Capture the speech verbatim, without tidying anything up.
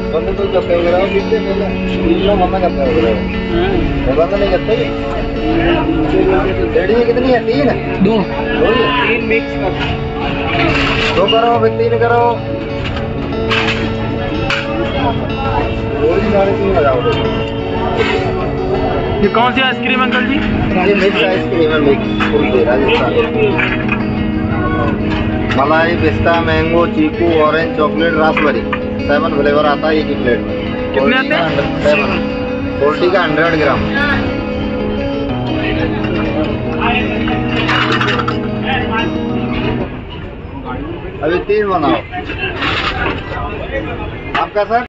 बंद तो कब पे कराओ कितने पहले तीन मम्मा कब पे कराओ मैं बंद नहीं करते रेडी कितनी है तीन दो दो तीन मिक्स कर दो करो फिर तीन करो रोज साढ़े तीन लगाओ। ये कौन सी आइसक्रीम अंकल जी? ये मिक्स आइसक्रीम है मिक्स फुल राजस्थान मलाई पिस्ता मैंगो चीकू orange chocolate raspberry seven flavour आता है एक ही प्लेट में। कितने आते हैं? सेवन फोर्टी का हंड्रेड ग्राम। अभी तीन बनाओ आपका सर।